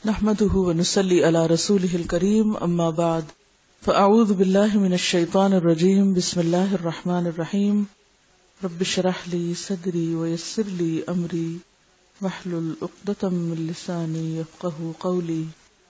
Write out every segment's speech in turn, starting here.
نحمده ونصلي على رسوله الكريم اما بعد فاعوذ بالله من الشيطان الرجيم بسم الله الرحمن الرحيم رب اشرح لي صدري ويسر لي امري واحلل عقدة من لساني يفقهوا قولي.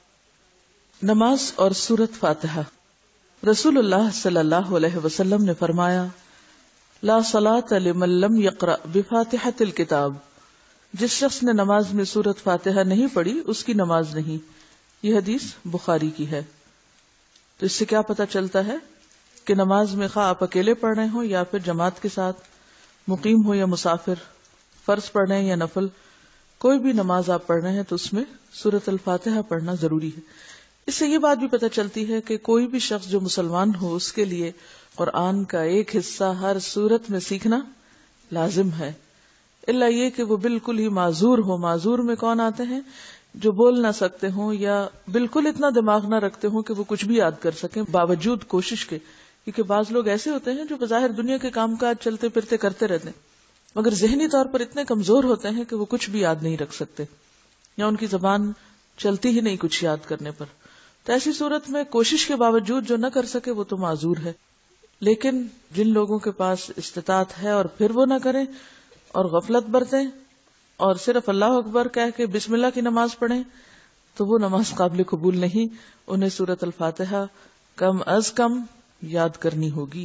نماز اور سورۃ فاتحہ. رسول اللہ صلی اللہ علیہ وسلم نے فرمایا لا صلاۃ لمن لم يقرأ بفاتحة الكتاب، جس شخص نے نماز میں سورۃ فاتحہ نہیں پڑھی اس کی نماز نہیں. یہ حدیث بخاری کی ہے. تو اس سے کیا پتہ چلتا ہے کہ نماز میں خواہ آپ اکیلے پڑھ رہے ہوں یا پھر جماعت کے ساتھ، مقیم ہو یا مسافر، فرض پڑھ رہے ہیں یا نفل، کوئی بھی نماز آپ پڑھ رہے ہیں تو اس میں سورۃ الفاتحہ پڑھنا ضروری ہے. اس سے یہ بات بھی پتہ چلتی ہے کہ کوئی بھی شخص جو مسلمان ہو اس کے لیے قرآن کا ایک حصہ ہر صورت میں سیکھنا لازم ہے، الا یہ کہ وہ بالکل ہی معذور ہو. معذور میں کون آتے ہیں؟ جو بول نہ سکتے ہوں یا بالکل اتنا دماغ نہ رکھتے ہوں کہ وہ کچھ بھی یاد کر سکیں باوجود کوشش کے. کیونکہ بعض لوگ ایسے ہوتے ہیں جو بظاہر دنیا کے کام کاج چلتے پھرتے کرتے رہتے ہیں مگر ذہنی طور پر اتنے کمزور ہوتے ہیں کہ وہ کچھ بھی یاد نہیں رکھ سکتے یا ان کی زبان چلتی ہی نہیں کچھ یاد کرنے پر. تو ایسی صورت میں کوشش کے باوجود جو نہ کر سکے وہ تو معذور ہے. لیکن جن لوگوں کے پاس استطاعت ہے اور پھر وہ نہ کریں اور غفلت برتیں اور صرف اللہ اکبر کہہ کے بسم اللہ کی نماز پڑھیں تو وہ نماز قابل قبول نہیں. انہیں سورۃ الفاتحہ کم از کم یاد کرنی ہوگی.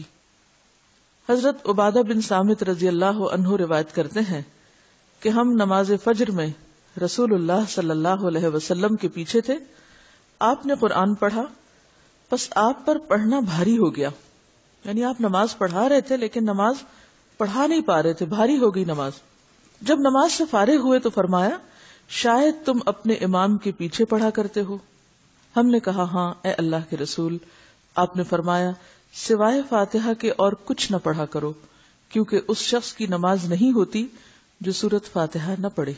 حضرت عبادہ بن صامت رضی اللہ عنہ روایت کرتے ہیں کہ ہم نماز فجر میں رسول اللہ صلی اللہ علیہ وسلم کے پیچھے تھے. آپ نے قرآن پڑھا، بس آپ پر پڑھنا بھاری ہو گیا. یعنی آپ نماز پڑھا رہے تھے لیکن نماز پڑھا نہیں پا رہے تھے، بھاری ہو گئی نماز. جب نماز سے فارغ ہوئے تو فرمایا شاید تم اپنے امام کے پیچھے پڑھا کرتے ہو. ہم نے کہا ہاں اے اللہ کے رسول. آپ نے فرمایا سوائے فاتحہ کے اور کچھ نہ پڑھا کرو، کیونکہ اس شخص کی نماز نہیں ہوتی جو سورۃ فاتحہ نہ پڑھے.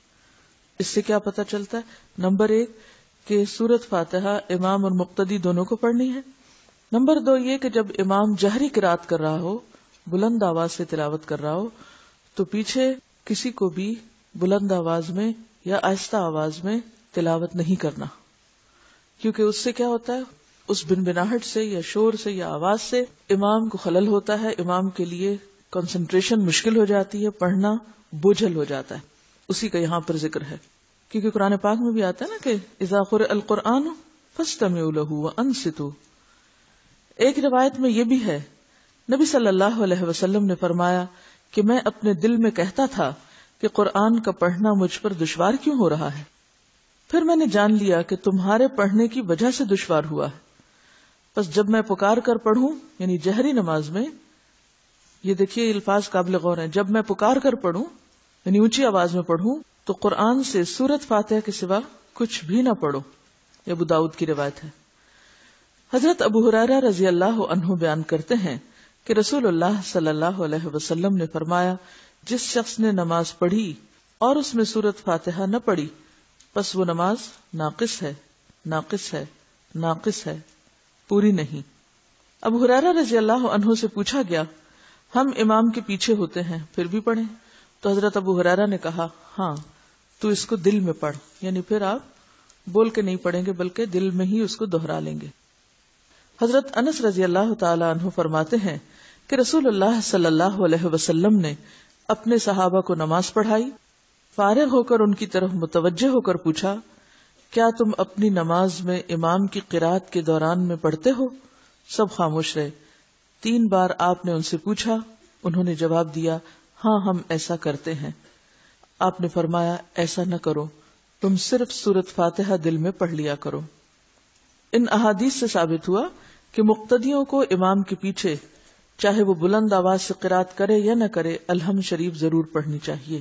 اس سے کیا پتہ چلتا ہے؟ نمبر 1 کہ سورۃ فاتحہ امام اور مقتدی دونوں کو پڑھنی ہے. نمبر 2 یہ کہ جب امام جہری قرات کر رہا ہو، بلند آواز سے تلاوت کر رہا ہو، تو پیچھے کسی کو بھی بلند آواز میں یا آہستہ آواز میں تلاوت نہیں کرنا، کیونکہ اس سے کیا ہوتا ہے، اس بنبناہٹ سے یا شور سے یا آواز سے امام کو خلل ہوتا ہے، امام کے لیے کنسنٹریشن مشکل ہو جاتی ہے، پڑھنا بوجھل ہو جاتا ہے. اسی کا یہاں پر ذکر ہے، کیونکہ قرآن پاک میں بھی آتا ہے نا کہ اذا قرئ القرآن فاستمعوا له وانصتوا. ایک روایت میں یہ بھی ہے نبی صلی اللہ علیہ وسلم نے فرمایا کہ میں اپنے دل میں کہتا تھا کہ قرآن کا پڑھنا مجھ پر دشوار کیوں ہو رہا ہے، پھر میں نے جان لیا کہ تمہارے پڑھنے کی وجہ سے دشوار ہوا ہے. بس جب میں پکار کر پڑھوں، یعنی جہری نماز میں، یہ دیکھیے الفاظ قابل غور ہیں، جب میں پکار کر پڑھوں یعنی اونچی آواز میں پڑھوں تو قرآن سے سورۃ فاتحہ کے سوا کچھ بھی نہ پڑھو. یہ ابو داؤد کی روایت ہے. حضرت ابو ہریرہ رضی اللہ عنہ بیان کرتے ہیں کہ رسول اللہ صلی اللہ علیہ وسلم نے فرمایا جس شخص نے نماز پڑھی اور اس میں سورۃ فاتحہ نہ پڑھی بس وہ نماز ناقص ہے، ناقص ہے، ناقص ہے، پوری نہیں. ابو ہریرہ رضی اللہ عنہ سے پوچھا گیا ہم امام کے پیچھے ہوتے ہیں پھر بھی پڑھیں؟ تو حضرت ابو ہریرہ نے کہا ہاں تو اس کو دل میں پڑھ، یعنی پھر آپ بول کے نہیں پڑھیں گے بلکہ دل میں ہی اس کو دہرا لیں گے. حضرت انس رضی اللہ تعالی عنہ فرماتے ہیں کہ رسول اللہ صلی اللہ علیہ وسلم نے اپنے صحابہ کو نماز پڑھائی، فارغ ہو کر ان کی طرف متوجہ ہو کر پوچھا کیا تم اپنی نماز میں امام کی قرات کے دوران میں پڑھتے ہو؟ سب خاموش رہے. 3 بار آپ نے ان سے پوچھا، انہوں نے جواب دیا ہاں ہم ایسا کرتے ہیں. آپ نے فرمایا ایسا نہ کرو، تم صرف سورۃ فاتحہ دل میں پڑھ لیا کرو. ان احادیث سے ثابت ہوا کہ مقتدیوں کو امام کے پیچھے چاہے وہ بلند آواز سے قرات کرے یا نہ کرے الحمد شریف ضرور پڑھنی چاہیے.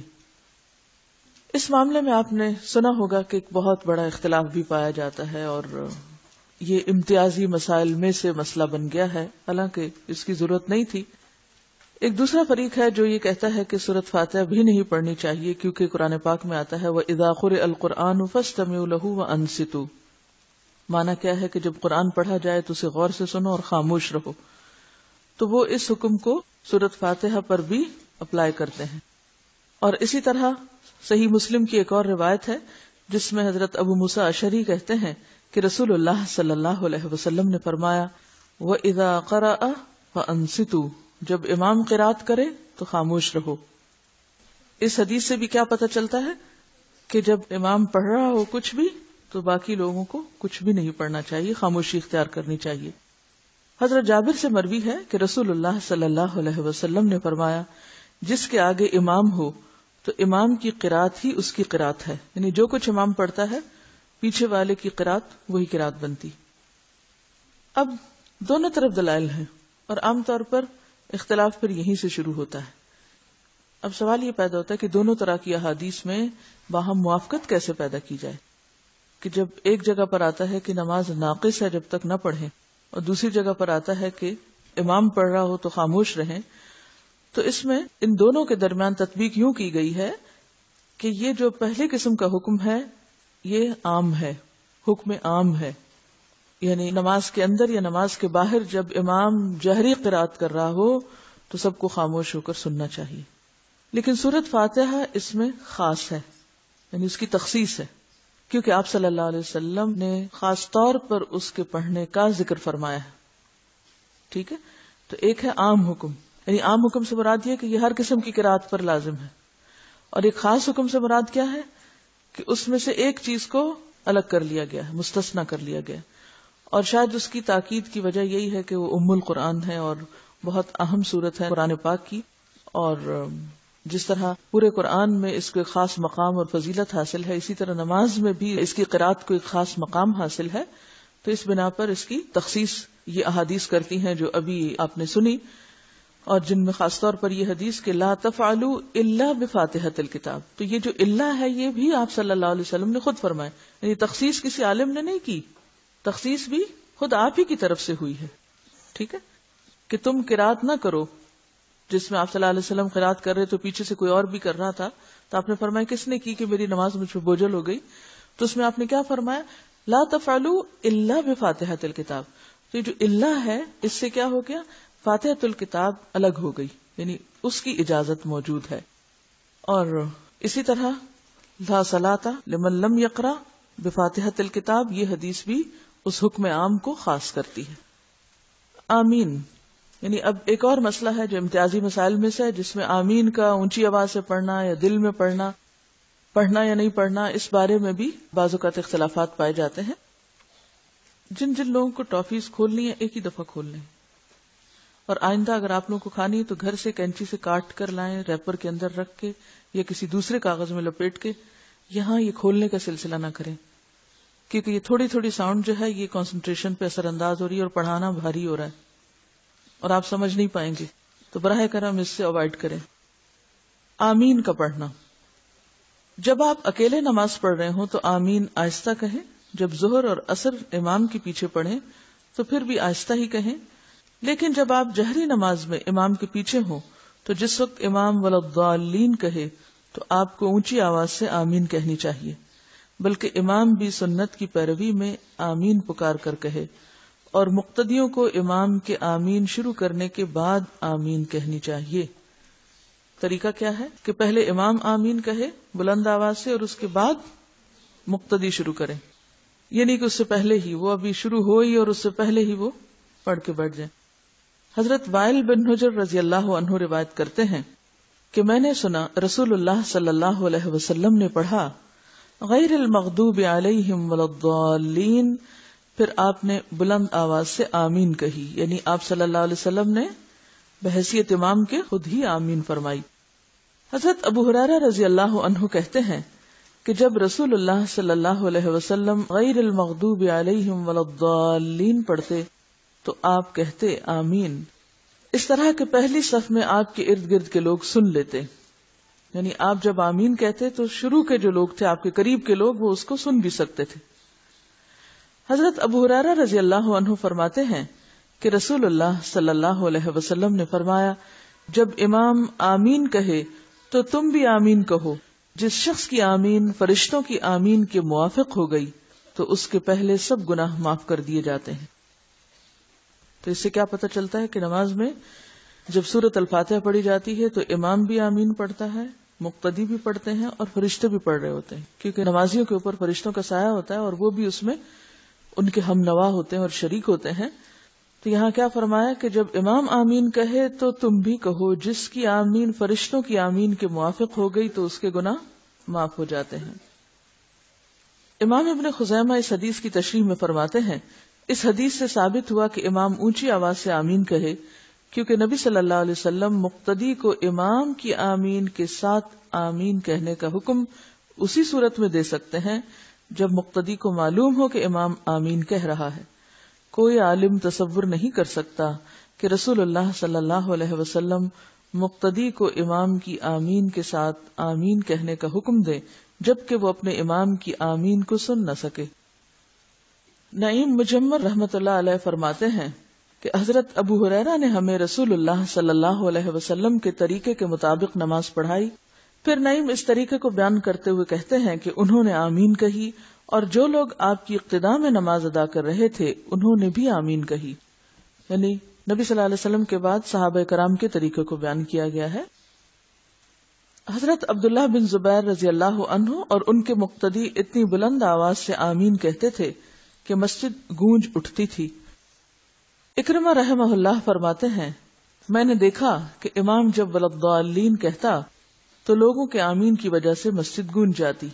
اس معاملے میں آپ نے سنا ہوگا کہ ایک بہت بڑا اختلاف بھی پایا جاتا ہے اور یہ امتیازی مسائل میں سے مسئلہ بن گیا ہے، حالانکہ اس کی ضرورت نہیں تھی. ایک دوسرا فریق ہے جو یہ کہتا ہے کہ سورۃ فاتحہ بھی نہیں پڑھنی چاہیے کیونکہ قرآن پاک میں آتا ہے وَإِذَا قُرِئَ الْقُرْآنُ فَاسْتَمِعُوا لَهُ وَأَنصِتُوا. معنی کیا ہے کہ جب قرآن پڑھا جائے تو اسے غور سے سنو اور خاموش رہو. تو وہ اس حکم کو سورۃ فاتحہ پر بھی اپلائی کرتے ہیں. اور اسی طرح صحیح مسلم کی ایک اور روایت ہے جس میں حضرت ابو موسیٰ اشعری کہتے ہیں کہ رسول اللہ صلی اللہ علیہ وسلم نے فرمایا وَإِذَا قَرَأَ فَأَنصِتُوا، جب امام قرات کرے تو خاموش رہو۔ اس حدیث سے بھی کیا پتہ چلتا ہے کہ جب امام پڑھ رہا ہو کچھ بھی تو باقی لوگوں کو کچھ بھی نہیں پڑھنا چاہیے، خاموشی اختیار کرنی چاہیے۔ حضرت جابر سے مروی ہے کہ رسول اللہ صلی اللہ علیہ وسلم نے فرمایا جس کے آگے امام ہو تو امام کی قرات ہی اس کی قرات ہے، یعنی جو کچھ امام پڑھتا ہے پیچھے والے کی قرات وہی قرات بنتی۔ اب دونوں طرف دلائل ہیں اور عام طور پر اختلاف پھر یہیں سے شروع ہوتا ہے۔ اب سوال یہ پیدا ہوتا ہے کہ دونوں طرح کی احادیث میں باہم موافقت کیسے پیدا کی جائے، کہ جب ایک جگہ پر آتا ہے کہ نماز ناقص ہے جب تک نہ پڑھیں، اور دوسری جگہ پر آتا ہے کہ امام پڑھ رہا ہو تو خاموش رہیں، تو اس میں ان دونوں کے درمیان تطبیق یوں کی گئی ہے کہ یہ جو پہلی قسم کا حکم ہے یہ عام ہے، حکم عام ہے، یعنی نماز کے اندر یا نماز کے باہر جب امام جہری قرات کر رہا ہو تو سب کو خاموش ہو کر سننا چاہیے۔ لیکن سورۃ فاتحہ اس میں خاص ہے، یعنی اس کی تخصیص ہے، کیونکہ آپ صلی اللہ علیہ وسلم نے خاص طور پر اس کے پڑھنے کا ذکر فرمایا ہے۔ ٹھیک ہے، تو ایک ہے عام حکم، یعنی عام حکم سے مراد یہ کہ یہ ہر قسم کی قرات پر لازم ہے، اور ایک خاص حکم سے مراد کیا ہے کہ اس میں سے ایک چیز کو الگ کر لیا گیا ہے، مستثنیٰ کر لیا گیا، اور شاید اس کی تاکید کی وجہ یہی ہے کہ وہ ام القرآن ہے اور بہت اہم سورت ہے قرآن پاک کی، اور جس طرح پورے قرآن میں اس کو ایک خاص مقام اور فضیلت حاصل ہے، اسی طرح نماز میں بھی اس کی قرات کو ایک خاص مقام حاصل ہے، تو اس بنا پر اس کی تخصیص یہ احادیث کرتی ہیں جو ابھی آپ نے سنی، اور جن میں خاص طور پر یہ حدیث کہ لا تفعلوا الا بفاتحۃ الکتاب، تو یہ جو الا ہے یہ بھی آپ صلی اللہ علیہ وسلم نے خود فرمایا، یعنی تخصیص کسی عالم نے نہیں کی، تخصیص بھی خود آپ ہی کی طرف سے ہوئی ہے۔ ٹھیک ہے، کہ تم قرات نہ کرو، جس میں آپ صلی اللہ علیہ وسلم قرات کر رہے تو پیچھے سے کوئی اور بھی کر رہا تھا، تو آپ نے فرمایا کس نے کی کہ میری نماز مجھ پہ بوجھل ہو گئی، تو اس میں آپ نے کیا فرمایا لا تفعلوا الا بفاتحۃ الکتاب، تو یہ جو الا ہے اس سے کیا ہو گیا، فاتحۃ الکتاب الگ ہو گئی، یعنی اس کی اجازت موجود ہے۔ اور اسی طرح لا صلاۃ لمن لم یقرأ بفاتحۃ الکتاب، یہ حدیث بھی اس حکم عام کو خاص کرتی ہے۔ آمین، یعنی اب ایک اور مسئلہ ہے جو امتیازی مسائل میں سے ہے، جس میں آمین کا اونچی آواز سے پڑھنا یا دل میں پڑھنا یا نہیں پڑھنا، اس بارے میں بھی بعض اوقات اختلافات پائے جاتے ہیں۔ جن لوگوں کو ٹافیز کھولنی ہے ایک ہی دفعہ کھول لیں، اور آئندہ اگر آپ لوگوں کو کھانی ہے تو گھر سے کینچی سے کاٹ کر لائیں، ریپر کے اندر رکھ کے یا کسی دوسرے کاغذ میں لپیٹ کے، یہاں یہ کھولنے کا سلسلہ نہ کریں، کیونکہ یہ تھوڑی تھوڑی ساؤنڈ جو ہے یہ کنسنٹریشن پہ اثر انداز ہو رہی ہے اور پڑھانا بھاری ہو رہا ہے اور آپ سمجھ نہیں پائیں گے، تو براہ کرم اس سے اوائڈ کریں۔ آمین کا پڑھنا، جب آپ اکیلے نماز پڑھ رہے ہوں تو آمین آہستہ کہیں، جب ظہر اور عصر امام کے پیچھے پڑھیں تو پھر بھی آہستہ ہی کہیں، لیکن جب آپ جہری نماز میں امام کے پیچھے ہوں تو جس وقت امام ولضالین کہے تو آپ کو اونچی آواز سے آمین کہنی چاہیے، بلکہ امام بھی سنت کی پیروی میں آمین پکار کر کہے، اور مقتدیوں کو امام کے آمین شروع کرنے کے بعد آمین کہنی چاہیے۔ طریقہ کیا ہے کہ پہلے امام آمین کہے بلند آواز سے اور اس کے بعد مقتدی شروع کریں، یعنی کہ اس سے پہلے ہی وہ ابھی شروع ہوئی اور اس سے پہلے ہی وہ پڑھ کے بیٹھ جائیں۔ حضرت وائل بن حجر رضی اللہ عنہ روایت کرتے ہیں کہ میں نے سنا رسول اللہ صلی اللہ علیہ وسلم نے پڑھا غیر المغضوب علیہم ولضالین، پھر آپ نے بلند آواز سے آمین کہی، یعنی آپ صلی اللہ علیہ وسلم نے بحیثیت امام کے خود ہی آمین فرمائی۔ حضرت ابو ہریرہ رضی اللہ عنہ کہتے ہیں کہ جب رسول اللہ صلی اللہ علیہ وسلم غیر المغضوب علیہم ولضالین پڑھتے تو آپ کہتے آمین، اس طرح کہ پہلی صف میں آپ کے ارد گرد کے لوگ سن لیتے، یعنی آپ جب آمین کہتے تو شروع کے جو لوگ تھے آپ کے قریب کے لوگ وہ اس کو سن بھی سکتے تھے۔ حضرت ابو ہریرہ رضی اللہ عنہ فرماتے ہیں کہ رسول اللہ صلی اللہ علیہ وسلم نے فرمایا جب امام آمین کہے تو تم بھی آمین کہو، جس شخص کی آمین فرشتوں کی آمین کے موافق ہو گئی تو اس کے پہلے سب گناہ معاف کر دیے جاتے ہیں۔ تو اس سے کیا پتہ چلتا ہے کہ نماز میں جب سورۃ الفاتحہ پڑھی جاتی ہے تو امام بھی آمین پڑھتا ہے مقتدی بھی پڑھتے ہیں اور فرشتے بھی پڑھ رہے ہوتے ہیں، کیونکہ نمازیوں کے اوپر فرشتوں کا سایہ ہوتا ہے اور وہ بھی اس میں ان کے ہم نوا ہوتے ہیں اور شریک ہوتے ہیں. تو یہاں کیا فرمایا کہ جب امام آمین کہے تو تم بھی کہو، جس کی آمین فرشتوں کی آمین کے موافق ہو گئی تو اس کے گناہ معاف ہو جاتے ہیں. امام ابن خزیمہ اس حدیث کی تشریح میں فرماتے ہیں، اس حدیث سے ثابت ہوا کہ امام اونچی آواز سے آمین کہے، کیونکہ نبی صلی اللہ علیہ وسلم مقتدی کو امام کی آمین کے ساتھ آمین کہنے کا حکم اسی صورت میں دے سکتے ہیں جب مقتدی کو معلوم ہو کہ امام آمین کہہ رہا ہے. کوئی عالم تصور نہیں کر سکتا کہ رسول اللہ صلی اللہ علیہ وسلم مقتدی کو امام کی آمین کے ساتھ آمین کہنے کا حکم دے جبکہ وہ اپنے امام کی آمین کو سن نہ سکے. نعیم مجمر رحمت اللہ علیہ فرماتے ہیں کہ حضرت ابو ہریرہ نے ہمیں رسول اللہ صلی اللہ علیہ وسلم کے طریقے کے مطابق نماز پڑھائی. پھر نعیم اس طریقے کو بیان کرتے ہوئے کہتے ہیں کہ انہوں نے آمین کہی اور جو لوگ آپ کی اقتداء میں نماز ادا کر رہے تھے انہوں نے بھی آمین کہی. یعنی نبی صلی اللہ علیہ وسلم کے بعد صحابہ کرام کے طریقے کو بیان کیا گیا ہے. حضرت عبداللہ بن زبیر رضی اللہ عنہ اور ان کے مقتدی اتنی بلند آواز سے آمین کہتے تھے کہ مسجد گونج اٹھتی تھی. اکرمہ رحمہ اللہ فرماتے ہیں، میں نے دیکھا کہ امام جب ولضالین کہتا تو لوگوں کے آمین کی وجہ سے مسجد گونج جاتی.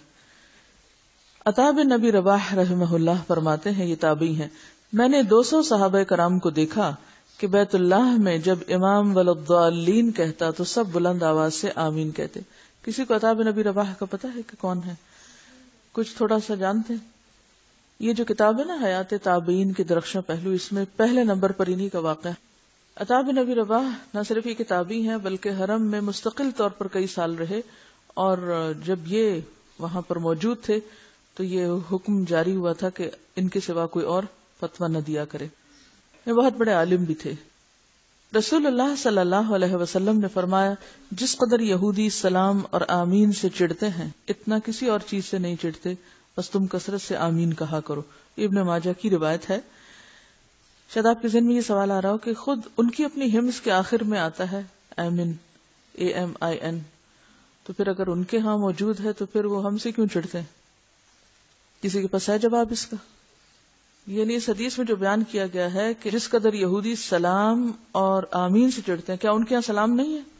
عطا بن نبی رباح رحمہ اللہ فرماتے ہیں، یہ تابعی ہیں، میں نے 200 صحابہ کرام کو دیکھا کہ بیت اللہ میں جب امام ولضالین کہتا تو سب بلند آواز سے آمین کہتے. کسی کو عطا بن نبی رباح کا پتہ ہے کہ کون ہے؟ کچھ تھوڑا سا جانتے ہیں؟ یہ جو کتاب ہے نا حیات تابعین کے درخشاں پہلو، اس میں پہلے نمبر پر انہی کا واقعہ ہے. عطا بن نبی رباح نہ صرف یہ کتابی ہیں بلکہ حرم میں مستقل طور پر کئی سال رہے، اور جب یہ وہاں پر موجود تھے تو یہ حکم جاری ہوا تھا کہ ان کے سوا کوئی اور فتویٰ نہ دیا کرے. یہ بہت بڑے عالم بھی تھے. رسول اللہ صلی اللہ علیہ وسلم نے فرمایا، جس قدر یہودی سلام اور آمین سے چڑھتے ہیں اتنا کسی اور چیز سے نہیں چڑھتے، بس تم کثرت سے آمین کہا کرو. ابن ماجہ کی روایت ہے. شاید آپ کے ذہن میں یہ سوال آ رہا ہو کہ خود ان کی اپنی ہمز کے آخر میں آتا ہے آمین، AMIN، تو پھر اگر ان کے ہاں موجود ہے تو پھر وہ ہم سے کیوں چڑھتے ہیں؟ کسی کے پاس ہے جواب اس کا؟ یعنی اس حدیث میں جو بیان کیا گیا ہے کہ جس قدر یہودی سلام اور آمین سے چڑھتے ہیں، کیا ان کے یہاں سلام نہیں ہے؟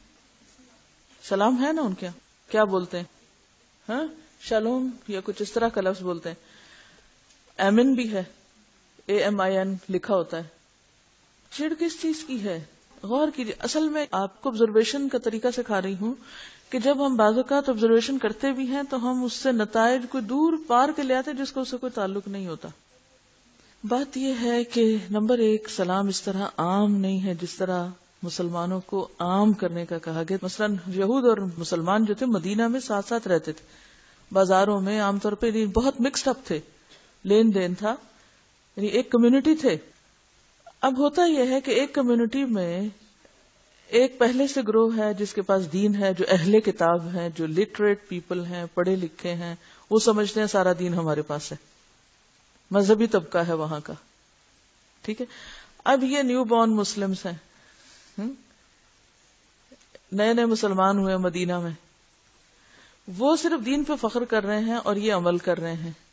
سلام ہے نا ان کے یہاں. کیا بولتے ہیں؟ ہاں، شالوم یا کچھ اس طرح کا لفظ بولتے ہیں. آمین بھی ہے، AMIN لکھا ہوتا ہے. چڑھ کس چیز کی ہے؟ غور کیجیے. اصل میں آپ کو آبزرویشن کا طریقہ سکھا رہی ہوں کہ جب ہم بعض اوقات آبزرویشن کرتے بھی ہیں تو ہم اس سے نتائج کو دور پار کے لے آتے جس کو اس سے کوئی تعلق نہیں ہوتا. بات یہ ہے کہ نمبر 1، سلام اس طرح عام نہیں ہے جس طرح مسلمانوں کو عام کرنے کا کہا گیا. مثلا یہود اور مسلمان جو تھے مدینہ میں ساتھ ساتھ رہتے تھے، بازاروں میں عام طور پہ بہت مکسڈ اپ تھے، لین دین تھا، یعنی ایک کمیونٹی تھے. اب ہوتا یہ ہے کہ ایک کمیونٹی میں ایک پہلے سے گروہ ہے جس کے پاس دین ہے، جو اہل کتاب ہیں، جو لٹریٹ پیپل ہیں، پڑھے لکھے ہیں، وہ سمجھتے ہیں سارا دین ہمارے پاس ہے. مذہبی طبقہ ہے وہاں کا، ٹھیک ہے. اب یہ نیو بورن مسلمز ہیں، نئے نئے مسلمان ہوئے مدینہ میں، وہ صرف دین پہ فخر کر رہے ہیں اور یہ عمل کر رہے ہیں.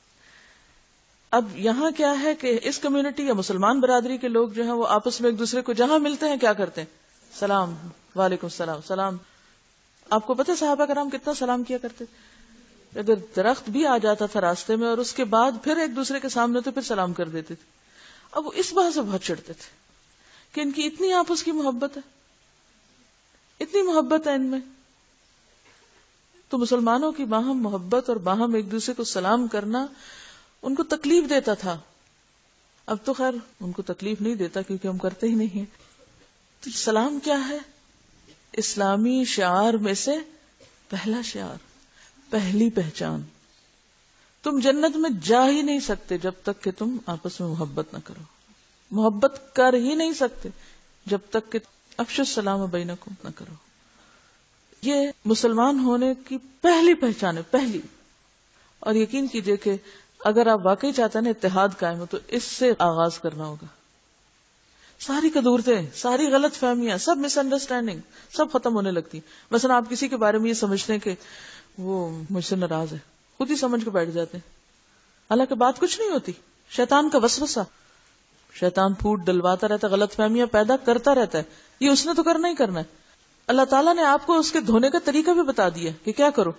اب یہاں کیا ہے کہ اس کمیونٹی یا مسلمان برادری کے لوگ جو ہیں وہ آپس میں ایک دوسرے کو جہاں ملتے ہیں کیا کرتے ہیں؟ سلام، وعلیکم السلام، سلام. آپ کو پتہ صحابہ کرام کتنا سلام کیا کرتے؟ اگر درخت بھی آ جاتا تھا راستے میں اور اس کے بعد پھر ایک دوسرے کے سامنے تو پھر سلام کر دیتے تھے. اب وہ اس بات سے بہت چڑھتے تھے کہ ان کی اتنی آپس کی محبت ہے، اتنی محبت ہے ان میں. تو مسلمانوں کی باہم محبت اور باہم ایک دوسرے کو سلام کرنا ان کو تکلیف دیتا تھا. اب تو خیر ان کو تکلیف نہیں دیتا کیونکہ ہم کرتے ہی نہیں ہیں. تو سلام کیا ہے؟ اسلامی شعار میں سے پہلا شعار، پہلی پہچان. تم جنت میں جا ہی نہیں سکتے جب تک کہ تم آپس میں محبت نہ کرو. محبت کر ہی نہیں سکتے جب تک کہ افشوا السلام بینکم نہ کرو. یہ مسلمان ہونے کی پہلی پہچان ہے، پہلی. اور یقین کیجئے کہ اگر آپ واقعی چاہتے ہیں نا اتحاد قائم ہو تو اس سے آغاز کرنا ہوگا. ساری قدورتیں، ساری غلط فہمیاں، سب مس انڈرسٹینڈنگ سب ختم ہونے لگتی. مثلا آپ کسی کے بارے میں یہ سمجھتے ہیں کہ وہ مجھ سے ناراض ہے، خود ہی سمجھ کے بیٹھ جاتے ہیں، حالانکہ بات کچھ نہیں ہوتی. شیطان کا وسوسہ، شیطان پھوٹ ڈلواتا رہتا ہے، غلط فہمیاں پیدا کرتا رہتا ہے. یہ اس نے تو کرنا ہی کرنا ہے. اللہ تعالیٰ نے آپ کو اس کے دھونے کا طریقہ بھی بتا دیا کہ کیا کرو،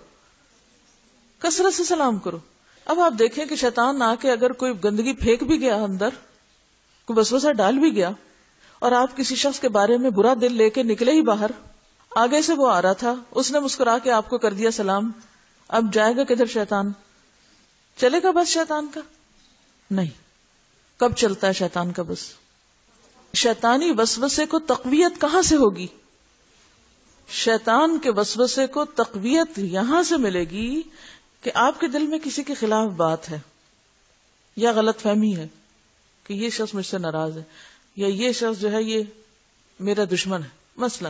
کثرت سے سلام کرو. اب آپ دیکھیں کہ شیطان آ کے اگر کوئی گندگی پھینک بھی گیا اندر، کوئی وسوسہ ڈال بھی گیا، اور آپ کسی شخص کے بارے میں برا دل لے کے نکلے ہی باہر، آگے سے وہ آ رہا تھا، اس نے مسکرا کے آپ کو کر دیا سلام، اب جائے گا کدھر شیطان؟ چلے گا بس شیطان کا؟ نہیں. کب چلتا ہے شیطان کا بس؟ شیطانی وسوسے کو تقویت کہاں سے ہوگی؟ شیطان کے وسوسے کو تقویت یہاں سے ملے گی کہ آپ کے دل میں کسی کے خلاف بات ہے یا غلط فہمی ہے کہ یہ شخص مجھ سے ناراض ہے، یا یہ شخص جو ہے یہ میرا دشمن ہے مثلا،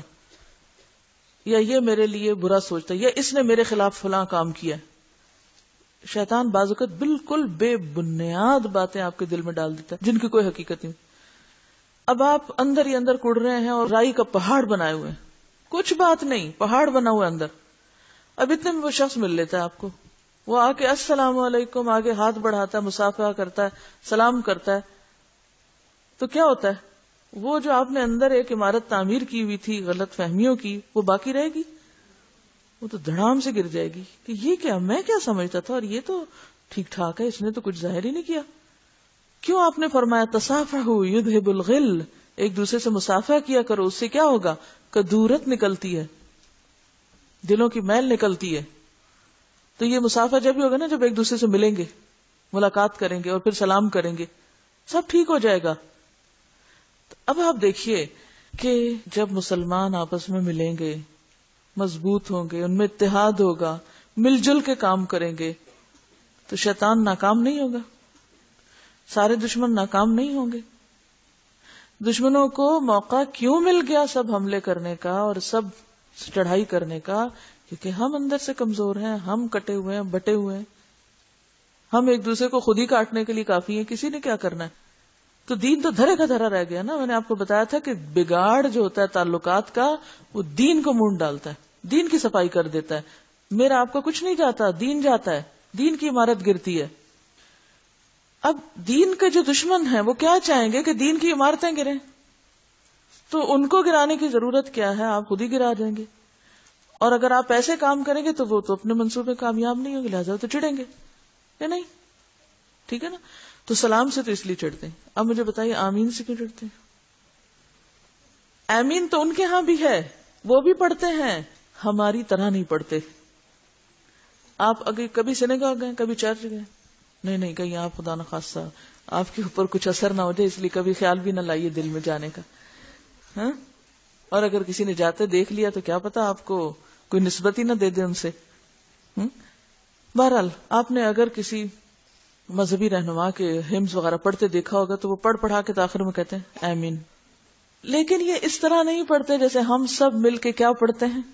یا یہ میرے لیے برا سوچتا ہے، یا اس نے میرے خلاف فلاں کام کیا ہے. شیطان بعض اوقات بالکل بے بنیاد باتیں آپ کے دل میں ڈال دیتا ہے جن کی کوئی حقیقت نہیں. اب آپ اندر ہی اندر کڑ رہے ہیں اور رائی کا پہاڑ بنائے ہوئے ہیں، کچھ بات نہیں، پہاڑ بنا ہوا ہے اندر. اب اتنے میں وہ شخص مل لیتا ہے آپ کو، وہ آ کے السلام علیکم آگے ہاتھ بڑھاتا ہے، مصافحہ کرتا ہے، سلام کرتا ہے، تو کیا ہوتا ہے؟ وہ جو آپ نے اندر ایک عمارت تعمیر کی ہوئی تھی غلط فہمیوں کی، وہ باقی رہے گی؟ وہ تو دھڑام سے گر جائے گی کہ یہ کیا، میں کیا سمجھتا تھا اور یہ تو ٹھیک ٹھاک ہے، اس نے تو کچھ ظاہر ہی نہیں کیا. کیوں آپ نے فرمایا تصافحوا یذھب الغل، ایک دوسرے سے مصافحہ کیا کرو، اس سے کیا ہوگا؟ کدورت نکلتی ہے، دلوں کی میل نکلتی ہے. تو یہ مصافحہ جب بھی ہوگا نا، جب ایک دوسرے سے ملیں گے، ملاقات کریں گے اور پھر سلام کریں گے، سب ٹھیک ہو جائے گا. اب آپ دیکھیے کہ جب مسلمان آپس میں ملیں گے، مضبوط ہوں گے، ان میں اتحاد ہوگا، مل جل کے کام کریں گے، تو شیطان ناکام نہیں ہوگا، سارے دشمن ناکام نہیں ہوں گے. دشمنوں کو موقع کیوں مل گیا سب حملے کرنے کا اور سب چڑھائی کرنے کا؟ کیونکہ ہم اندر سے کمزور ہیں، ہم کٹے ہوئے ہیں، بٹے ہوئے ہیں، ہم ایک دوسرے کو خود ہی کاٹنے کے لیے کافی ہیں، کسی نے کیا کرنا ہے. تو دین تو دھرے کا دھرا رہ گیا نا. میں نے آپ کو بتایا تھا کہ بگاڑ جو ہوتا ہے تعلقات کا، وہ دین کو مونڈ ڈالتا ہے، دین کی صفائی کر دیتا ہے. میرا آپ کا کچھ نہیں جاتا، دین جاتا ہے، دین کی عمارت گرتی ہے. اب دین کے جو دشمن ہیں وہ کیا چاہیں گے کہ دین کی عمارتیں گریں، تو ان کو گرانے کی ضرورت کیا ہے؟ آپ خود ہی گرا جائیں گے. اور اگر آپ ایسے کام کریں گے تو وہ تو اپنے منصوبے کامیاب نہیں ہوں گے، لہٰذا تو چڑھیں گے یا نہیں؟ ٹھیک ہے نا. تو سلام سے تو اس لیے چڑھتے ہیں. اب مجھے بتائیے آمین سے کیوں چڑھتے ہیں؟ آمین تو ان کے ہاں بھی ہے، وہ بھی پڑھتے ہیں، ہماری طرح نہیں پڑھتے. آپ اگر کبھی سینیگاگ گئے، کبھی چرچ گئے؟ نہیں کہیں آپ خدا نخواستہ آپ کے اوپر کچھ اثر نہ ہو جائے، اس لیے کبھی خیال بھی نہ لائیے دل میں جانے کا. ہاں، اور اگر کسی نے جاتے دیکھ لیا تو کیا پتا آپ کو کوئی نسبت ہی نہ دے دے ان سے. بہرحال آپ نے اگر کسی مذہبی رہنما کے ہمز وغیرہ پڑھتے دیکھا ہوگا تو وہ پڑھا کے آخر میں کہتے ہیں آمین. لیکن یہ اس طرح نہیں پڑھتے جیسے ہم سب مل کے کیا پڑھتے ہیں.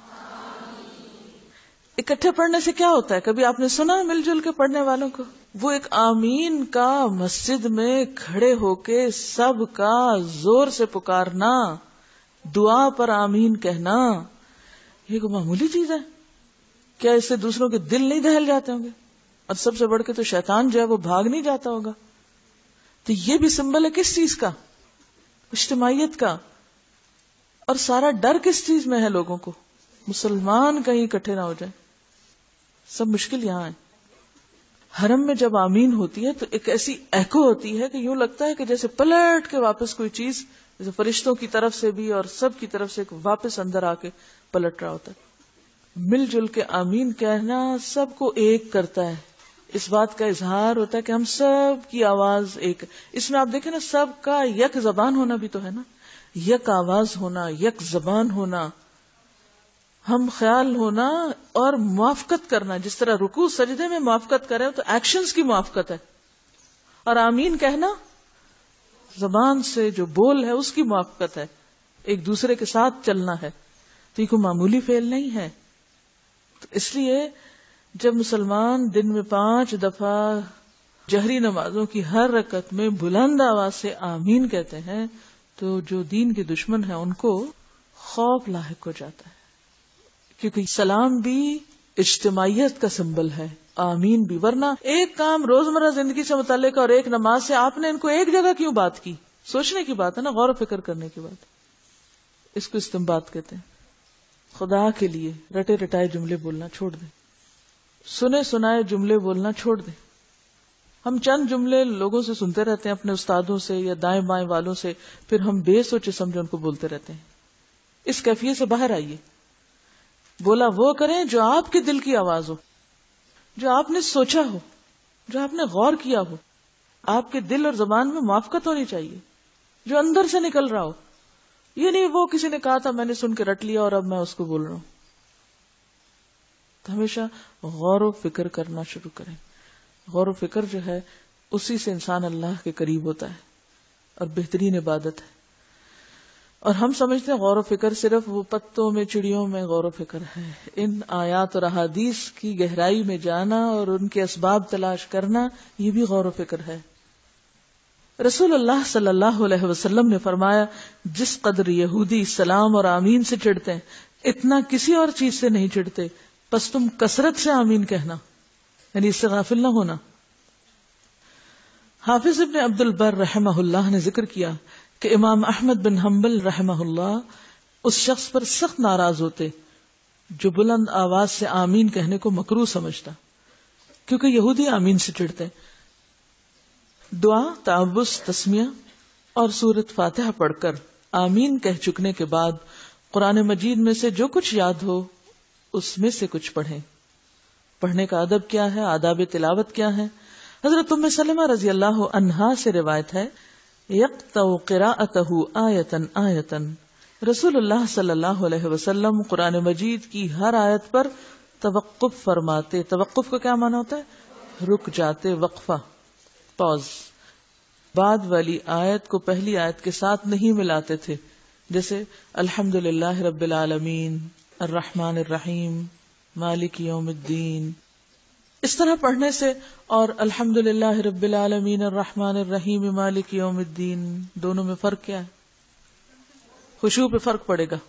اکٹھے پڑھنے سے کیا ہوتا ہے؟ کبھی آپ نے سنا مل جل کے پڑھنے والوں کو؟ وہ ایک آمین کا مسجد میں کھڑے ہو کے سب کا زور سے پکارنا، دعا پر آمین کہنا، یہ کوئی معمولی چیز ہے کیا؟ اس سے دوسروں کے دل نہیں دہل جاتے ہوں گے؟ اور سب سے بڑھ کے تو شیطان جو ہے وہ بھاگ نہیں جاتا ہوگا. تو یہ بھی سمبل ہے کس چیز کا؟ اجتماعیت کا. اور سارا ڈر کس چیز میں ہے لوگوں کو؟ مسلمان کہیں اکٹھے نہ ہو جائیں. سب مشکل یہاں ہے. حرم میں جب آمین ہوتی ہے تو ایک ایسی ایکو ہوتی ہے کہ یوں لگتا ہے کہ جیسے پلٹ کے واپس کوئی چیز، جیسے فرشتوں کی طرف سے بھی اور سب کی طرف سے واپس اندر آ کے پلٹ رہا ہوتا ہے. مل جل کے آمین کہنا سب کو ایک کرتا ہے، اس بات کا اظہار ہوتا ہے کہ ہم سب کی آواز ایک. اس میں آپ دیکھیں نا، سب کا یک زبان ہونا بھی تو ہے نا، یک آواز ہونا، یک زبان ہونا، ہم خیال ہونا اور موافقت کرنا. جس طرح رکوع سجدے میں موافقت کریں تو ایکشنز کی موافقت ہے، اور آمین کہنا زبان سے جو بول ہے اس کی موافقت ہے، ایک دوسرے کے ساتھ چلنا ہے. تو یہ کوئی معمولی فعل نہیں ہے. تو اس لیے جب مسلمان دن میں 5 دفعہ جہری نمازوں کی ہر رکعت میں بلند آواز سے آمین کہتے ہیں تو جو دین کے دشمن ہیں ان کو خوف لاحق ہو جاتا ہے، کیونکہ سلام بھی اجتماعیت کا سمبل ہے، آمین بھی. ورنہ ایک کام روزمرہ زندگی سے متعلق اور ایک نماز سے آپ نے ان کو ایک جگہ کیوں بات کی؟ سوچنے کی بات ہے نا، غور و فکر کرنے کی بات. اس کو استنباط کہتے ہیں. خدا کے لیے رٹے رٹائے جملے بولنا چھوڑ دیں، سنے سنائے جملے بولنا چھوڑ دیں. ہم چند جملے لوگوں سے سنتے رہتے ہیں، اپنے استادوں سے یا دائیں بائیں والوں سے، پھر ہم بے سوچے سمجھے ان کو بولتے رہتے ہیں. اس کیفیت سے باہر آئیے. بولا وہ کریں جو آپ کے دل کی آواز ہو، جو آپ نے سوچا ہو، جو آپ نے غور کیا ہو. آپ کے دل اور زبان میں موافقت ہونی چاہیے، جو اندر سے نکل رہا ہو. یہ نہیں وہ کسی نے کہا تھا میں نے سن کے رٹ لیا اور اب میں اس کو بول رہا ہوں. تو ہمیشہ غور و فکر کرنا شروع کریں. غور و فکر جو ہے اسی سے انسان اللہ کے قریب ہوتا ہے اور بہترین عبادت ہے. اور ہم سمجھتے ہیں غور و فکر صرف وہ پتوں میں چڑیوں میں غور و فکر ہے. ان آیات اور احادیث کی گہرائی میں جانا اور ان کے اسباب تلاش کرنا یہ بھی غور و فکر ہے. رسول اللہ صلی اللہ علیہ وسلم نے فرمایا جس قدر یہودی سلام اور آمین سے چڑھتے ہیں اتنا کسی اور چیز سے نہیں چڑھتے، پس تم کثرت سے آمین کہنا، یعنی اس سے غافل نہ ہونا. حافظ ابن عبد البر رحمہ اللہ نے ذکر کیا کہ امام احمد بن حنبل رحمہ اللہ اس شخص پر سخت ناراض ہوتے جو بلند آواز سے آمین کہنے کو مکروہ سمجھتا، کیونکہ یہودی آمین سے چڑھتے. دعا، تعوذ، تسمیہ اور سورۃ فاتحہ پڑھ کر آمین کہہ چکنے کے بعد قرآن مجید میں سے جو کچھ یاد ہو اس میں سے کچھ پڑھیں. پڑھنے کا ادب کیا ہے، آداب تلاوت کیا ہے؟ حضرت ام سلمہ رضی اللہ عنہا سے روایت ہے یقطع قراءتہ آیتن آیتن، رسول اللہ صلی اللہ علیہ وسلم قرآن مجید کی ہر آیت پر توقف فرماتے. توقف کا کیا معنی ہوتا ہے؟ رک جاتے، وقفہ، پاز. بعد والی آیت کو پہلی آیت کے ساتھ نہیں ملاتے تھے، جیسے الحمدللہ رب العالمین الرحمن الرحیم مالک یوم الدین. اس طرح پڑھنے سے اور الحمدللہ رب العالمین الرحمن الرحیم مالک یوم الدین دونوں میں فرق کیا ہے؟ خشوع پہ فرق پڑے گا.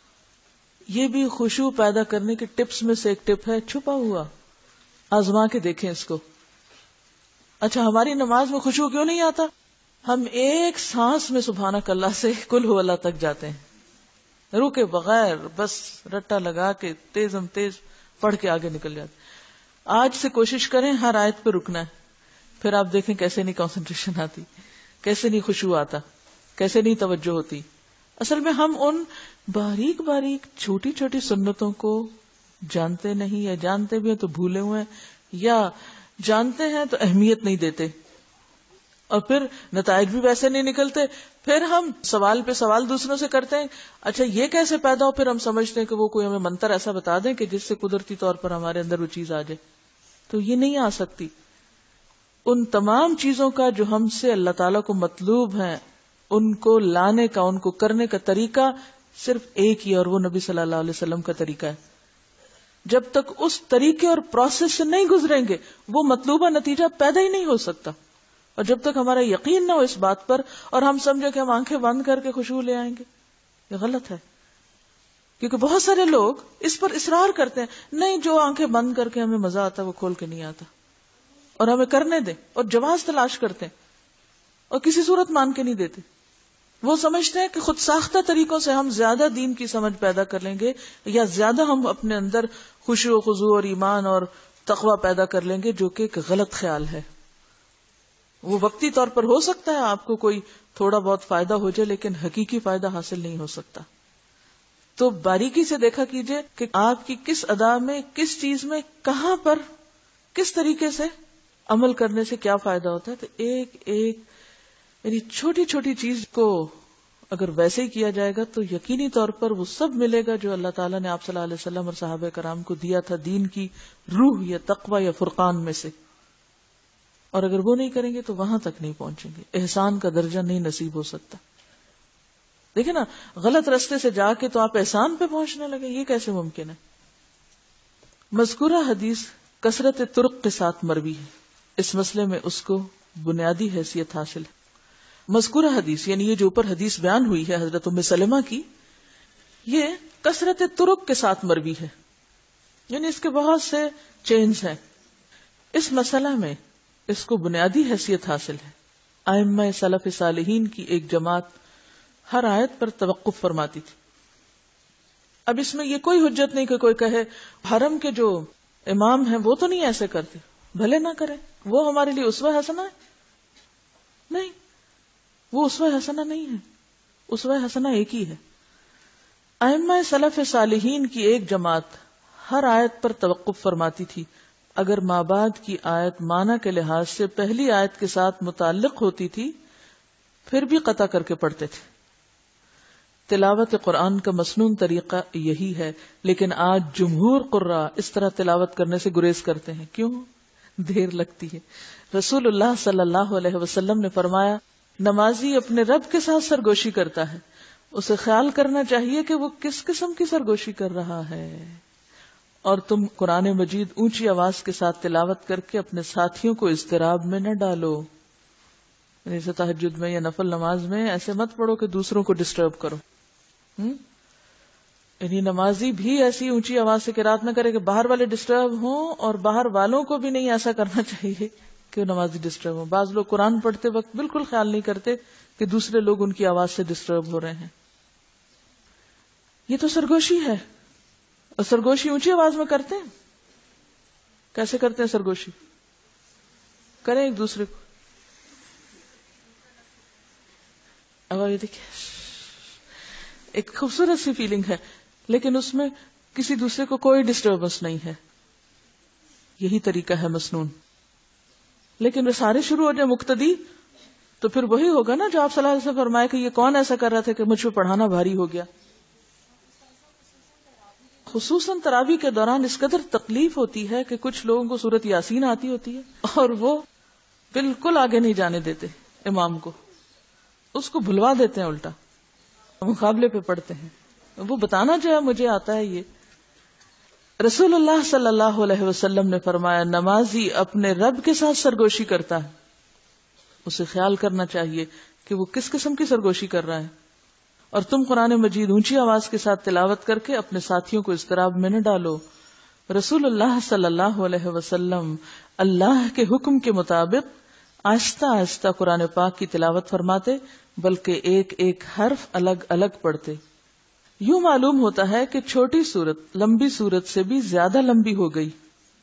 یہ بھی خشوع پیدا کرنے کے ٹپس میں سے ایک ٹپ ہے، چھپا ہوا. آزما کے دیکھیں اس کو. اچھا ہماری نماز میں خشوع کیوں نہیں آتا؟ ہم ایک سانس میں سبحانک اللہ سے قل هو اللہ تک جاتے ہیں، روکے بغیر، بس رٹا لگا کے تیز ہم تیز پڑھ کے آگے نکل جاتے. آج سے کوشش کریں ہر آیت پہ رکنا ہے، پھر آپ دیکھیں کیسے نہیں کنسنٹریشن آتی، کیسے نہیں خشوع آتا، کیسے نہیں توجہ ہوتی. اصل میں ہم ان باریک باریک چھوٹی چھوٹی سنتوں کو جانتے نہیں، یا جانتے بھی ہیں تو بھولے ہوئے ہیں، یا جانتے ہیں تو اہمیت نہیں دیتے، اور پھر نتائج بھی ویسے نہیں نکلتے. پھر ہم سوال پہ سوال دوسروں سے کرتے ہیں، اچھا یہ کیسے پیدا ہو؟ پھر ہم سمجھتے ہیں کہ وہ کوئی ہمیں منتر ایسا بتا دیں کہ جس سے قدرتی طور پر ہمارے اندر وہ چیز آ جائے. تو یہ نہیں آ سکتی. ان تمام چیزوں کا جو ہم سے اللہ تعالیٰ کو مطلوب ہے، ان کو لانے کا، ان کو کرنے کا طریقہ صرف ایک ہی، اور وہ نبی صلی اللہ علیہ وسلم کا طریقہ ہے. جب تک اس طریقے اور پروسیس سے نہیں گزریں گے وہ مطلوبہ نتیجہ پیدا ہی نہیں ہو سکتا. اور جب تک ہمارا یقین نہ ہو اس بات پر اور ہم سمجھے کہ ہم آنکھیں بند کر کے خشوع لے آئیں گے، یہ غلط ہے. کیونکہ بہت سارے لوگ اس پر اصرار کرتے ہیں، نہیں جو آنکھیں بند کر کے ہمیں مزہ آتا ہے وہ کھول کے نہیں آتا، اور ہمیں کرنے دیں، اور جواز تلاش کرتے ہیں اور کسی صورت مان کے نہیں دیتے. وہ سمجھتے ہیں کہ خود ساختہ طریقوں سے ہم زیادہ دین کی سمجھ پیدا کر لیں گے، یا زیادہ ہم اپنے اندر خشوع و خضوع اور ایمان اور تقوی پیدا کر لیں گے، جو کہ ایک غلط خیال ہے. وہ وقتی طور پر ہو سکتا ہے آپ کو کوئی تھوڑا بہت فائدہ ہو جائے، لیکن حقیقی فائدہ حاصل نہیں ہو سکتا. تو باریکی سے دیکھا کیجئے کہ آپ کی کس ادا میں، کس چیز میں، کہاں پر، کس طریقے سے عمل کرنے سے کیا فائدہ ہوتا ہے. تو ایک ایک یعنی چھوٹی چھوٹی چیز کو اگر ویسے ہی کیا جائے گا تو یقینی طور پر وہ سب ملے گا جو اللہ تعالیٰ نے آپ صلی اللہ علیہ وسلم اور صحابہ کرام کو دیا تھا دین کی روح یا تقوی یا فرقان میں سے. اور اگر وہ نہیں کریں گے تو وہاں تک نہیں پہنچیں گے، احسان کا درجہ نہیں نصیب ہو سکتا. دیکھیں نا، غلط راستے سے جا کے تو آپ احسان پہ پہنچنے لگے، یہ کیسے ممکن ہے؟ مذکورہ حدیث کثرت طرق کے ساتھ مروی ہے، اس مسئلے میں اس کو بنیادی حیثیت حاصل ہے. مذکورہ حدیث یعنی یہ جو اوپر حدیث بیان ہوئی ہے حضرت ام سلمہ کی، یہ کثرت طرق کے ساتھ مروی ہے، یعنی اس کے بہت سے چینز ہیں. اس مسئلہ میں اس کو بنیادی حیثیت حاصل ہے. ائمہ سلف صالحین کی ایک جماعت ہر آیت پر توقف فرماتی تھی. اب اس میں یہ کوئی حجت نہیں کہ کوئی کہے حرم کے جو امام ہیں وہ تو نہیں ایسے کرتے، بھلے نہ کرے، وہ ہمارے لیے اسوہ حسنہ ہے. نہیں، وہ اسوہ حسنہ نہیں ہے، اسوہ حسنہ ایک ہی ہے. ائمہ سلف صالحین کی ایک جماعت ہر آیت پر توقف فرماتی تھی. اگر مابعد کی آیت معنی کے لحاظ سے پہلی آیت کے ساتھ متعلق ہوتی تھی پھر بھی قطع کر کے پڑھتے تھے. تلاوت قرآن کا مسنون طریقہ یہی ہے، لیکن آج جمہور قراء اس طرح تلاوت کرنے سے گریز کرتے ہیں. کیوں؟ دیر لگتی ہے. رسول اللہ صلی اللہ علیہ وسلم نے فرمایا، نمازی اپنے رب کے ساتھ سرگوشی کرتا ہے، اسے خیال کرنا چاہیے کہ وہ کس قسم کی سرگوشی کر رہا ہے. اور تم قرآن مجید اونچی آواز کے ساتھ تلاوت کر کے اپنے ساتھیوں کو اضطراب میں نہ ڈالو. جیسے تہجد میں یا نفل نماز میں ایسے مت پڑھو کہ دوسروں کو ڈسٹرب کرو. یعنی نمازی بھی ایسی اونچی آواز سے قرات نہ کرے کہ باہر والے ڈسٹرب ہوں، اور باہر والوں کو بھی نہیں ایسا کرنا چاہیے کہ نمازی ڈسٹرب ہوں. بعض لوگ قرآن پڑھتے وقت بالکل خیال نہیں کرتے کہ دوسرے لوگ ان کی آواز سے ڈسٹرب ہو رہے ہیں. یہ تو سرگوشی ہے، اور سرگوشی اونچی آواز میں کرتے ہیں. کیسے کرتے ہیں سرگوشی؟ کریں ایک دوسرے کو. اب یہ دیکھیں، ایک خوبصورت سی فیلنگ ہے، لیکن اس میں کسی دوسرے کو کوئی ڈسٹربنس نہیں ہے. یہی طریقہ ہے مسنون. لیکن وہ سارے شروع ہو جائے مقتدی تو پھر وہی ہوگا نا جو آپ صلی اللہ علیہ وسلم فرمائے کہ یہ کون ایسا کر رہا تھا کہ مجھ پہ پڑھانا بھاری ہو گیا. خصوصاً تراویح کے دوران اس قدر تکلیف ہوتی ہے کہ کچھ لوگوں کو سورت یاسین آتی ہوتی ہے اور وہ بالکل آگے نہیں جانے دیتے امام کو، اس کو بھلوا دیتے ہیں، الٹا مقابلے پہ پڑھتے ہیں. وہ بتانا جو ہے مجھے آتا ہے. یہ رسول اللہ صلی اللہ علیہ وسلم نے فرمایا، نمازی اپنے رب کے ساتھ سرگوشی کرتا ہے، اسے خیال کرنا چاہیے کہ وہ کس قسم کی سرگوشی کر رہا ہے. اور تم قرآن مجید اونچی آواز کے ساتھ تلاوت کر کے اپنے ساتھیوں کو اضطراب میں نہ ڈالو. رسول اللہ صلی اللہ علیہ وسلم اللہ کے حکم کے مطابق آہستہ آہستہ قرآن پاک کی تلاوت فرماتے، بلکہ ایک ایک حرف الگ الگ پڑھتے. یوں معلوم ہوتا ہے کہ چھوٹی سورت لمبی سورت سے بھی زیادہ لمبی ہو گئی.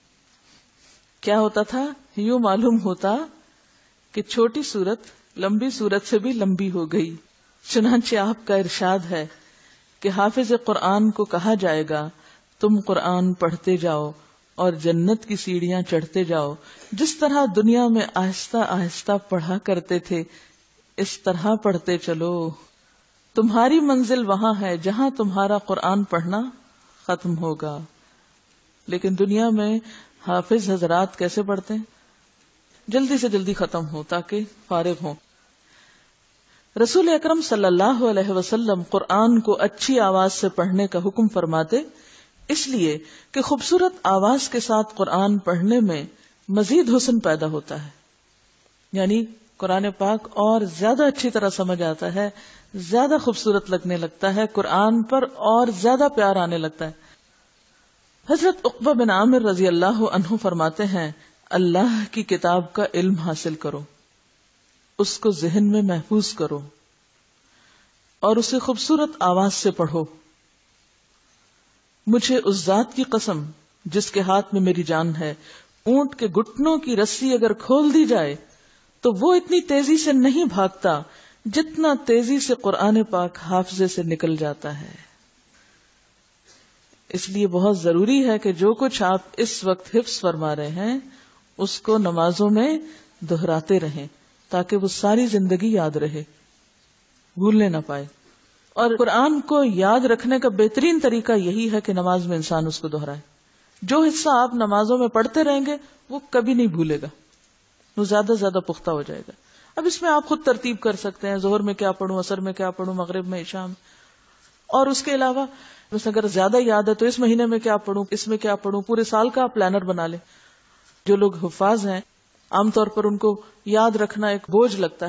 کیا ہوتا تھا؟ یوں معلوم ہوتا کہ چھوٹی سورت لمبی سورت سے بھی لمبی ہو گئی. چنانچہ آپ کا ارشاد ہے کہ حافظ قرآن کو کہا جائے گا، تم قرآن پڑھتے جاؤ اور جنت کی سیڑھیاں چڑھتے جاؤ. جس طرح دنیا میں آہستہ آہستہ پڑھا کرتے تھے اس طرح پڑھتے چلو. تمہاری منزل وہاں ہے جہاں تمہارا قرآن پڑھنا ختم ہوگا. لیکن دنیا میں حافظ حضرات کیسے پڑھتے ہیں؟ جلدی سے جلدی ختم ہو تاکہ فارغ ہوں. رسول اکرم صلی اللہ علیہ وسلم قرآن کو اچھی آواز سے پڑھنے کا حکم فرماتے، اس لیے کہ خوبصورت آواز کے ساتھ قرآن پڑھنے میں مزید حسن پیدا ہوتا ہے. یعنی قرآن پاک اور زیادہ اچھی طرح سمجھ آتا ہے، زیادہ خوبصورت لگنے لگتا ہے، قرآن پر اور زیادہ پیار آنے لگتا ہے. حضرت عقبہ بن عامر رضی اللہ عنہ فرماتے ہیں، اللہ کی کتاب کا علم حاصل کرو، اس کو ذہن میں محفوظ کرو اور اسے خوبصورت آواز سے پڑھو. مجھے اس ذات کی قسم جس کے ہاتھ میں میری جان ہے، اونٹ کے گھٹنوں کی رسی اگر کھول دی جائے تو وہ اتنی تیزی سے نہیں بھاگتا جتنا تیزی سے قرآن پاک حافظے سے نکل جاتا ہے. اس لیے بہت ضروری ہے کہ جو کچھ آپ اس وقت حفظ فرما رہے ہیں اس کو نمازوں میں دہراتے رہیں تاکہ وہ ساری زندگی یاد رہے، بھولنے نہ پائے. اور قرآن کو یاد رکھنے کا بہترین طریقہ یہی ہے کہ نماز میں انسان اس کو دہرائے. جو حصہ آپ نمازوں میں پڑھتے رہیں گے وہ کبھی نہیں بھولے گا، وہ زیادہ زیادہ پختہ ہو جائے گا. اب اس میں آپ خود ترتیب کر سکتے ہیں، ظہر میں کیا پڑھوں، عصر میں کیا پڑھوں، مغرب میں، عشاء میں. اور اس کے علاوہ بس اگر زیادہ یاد ہے تو اس مہینے میں کیا پڑھوں، اس میں کیا پڑھوں، پورے سال کا آپ پلانر بنا لیں. جو لوگ حفاظ ہیں عام طور پر ان کو یاد رکھنا ایک بوجھ لگتا ہے،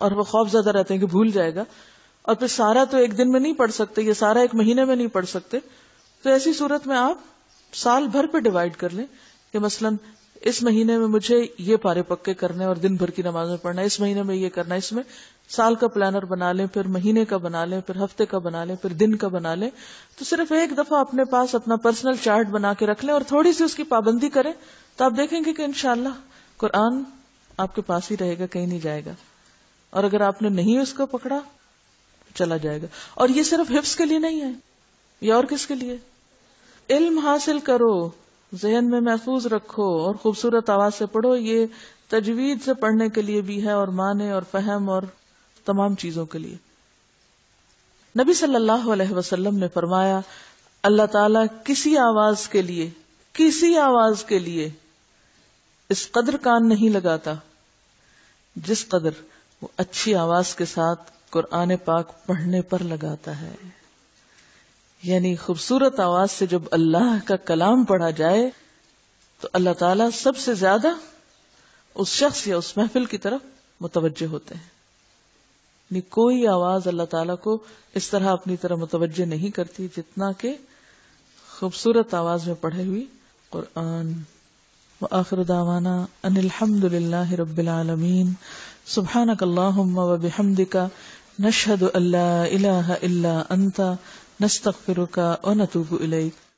اور وہ خوف زدہ رہتے ہیں کہ بھول جائے گا، اور پھر سارا تو ایک دن میں نہیں پڑھ سکتے، یہ سارا ایک مہینے میں نہیں پڑھ سکتے، تو ایسی صورت میں آپ سال بھر پہ ڈیوائیڈ کر لیں کہ مثلاً اس مہینے میں مجھے یہ پارے پکے کرنے اور دن بھر کی نماز میں پڑھنا، اس مہینے میں یہ کرنا، اس میں سال کا پلانر بنا لیں، پھر مہینے کا بنا لیں، پھر ہفتے کا بنا لیں، پھر دن کا بنا لیں. تو صرف ایک دفعہ اپنے پاس اپنا پرسنل چارٹ بنا کے رکھ لیں اور تھوڑی سی اس کی پابندی کریں تو آپ دیکھیں گے کہ انشاءاللہ قرآن آپ کے پاس ہی رہے گا، کہیں نہیں جائے گا. اور اگر آپ نے نہیں اس کو پکڑا چلا جائے گا. اور یہ صرف حفظ کے لیے نہیں ہے، یہ اور کس کے لیے؟ علم حاصل کرو، ذہن میں محفوظ رکھو اور خوبصورت آواز سے پڑھو. یہ تجوید سے پڑھنے کے لیے بھی ہے اور معنی اور فہم اور تمام چیزوں کے لیے. نبی صلی اللہ علیہ وسلم نے فرمایا اللہ تعالیٰ کسی آواز کے لیے اس قدر کان نہیں لگاتا جس قدر وہ اچھی آواز کے ساتھ قرآن پاک پڑھنے پر لگاتا ہے. یعنی خوبصورت آواز سے جب اللہ کا کلام پڑھا جائے تو اللہ تعالیٰ سب سے زیادہ اس شخص یا اس محفل کی طرف متوجہ ہوتے ہیں. یعنی کوئی آواز اللہ تعالیٰ کو اس طرح اپنی طرف متوجہ نہیں کرتی جتنا کہ خوبصورت آواز میں پڑھے ہوئی قرآن. وآخر دعوانا ان الحمد للہ رب العالمین. سبحانک اللہم وبحمدک نشہد ان لا الہ الا انت نستغفرک ونتوب الیک.